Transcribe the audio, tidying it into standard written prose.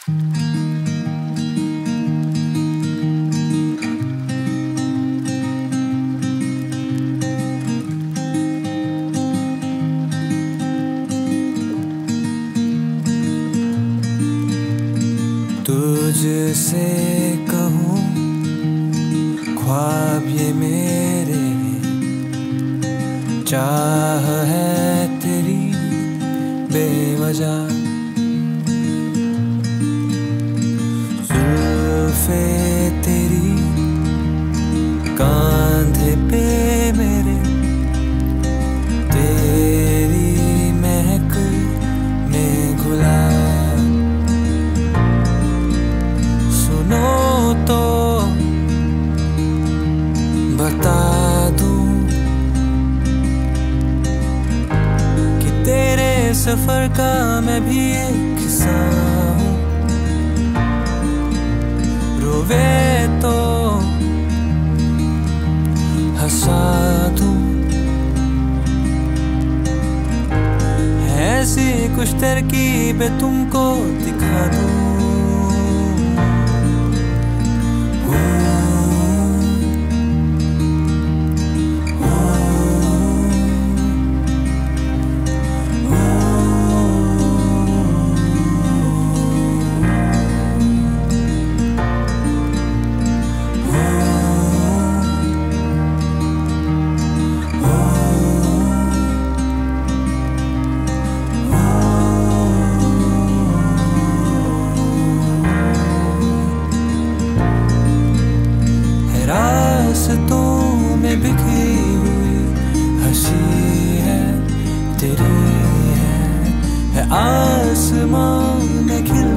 तुझसे कहूँ ख्वाब ये मेरे, चाह है तेरी बेवजह, जुल्फे तेरी कांधे पे मेरे, तेरी महक में घुला। सुनो तो बता दूं कि तेरे सफर का मैं भी एक हिस्सा हूँ। रोवे तो हंसा दूं, ऐसी कुछ तरकीबें तुमको दिखा दूं। रास्तों में बिखरी हुई हंसी है तेरी, है आसमां में खिल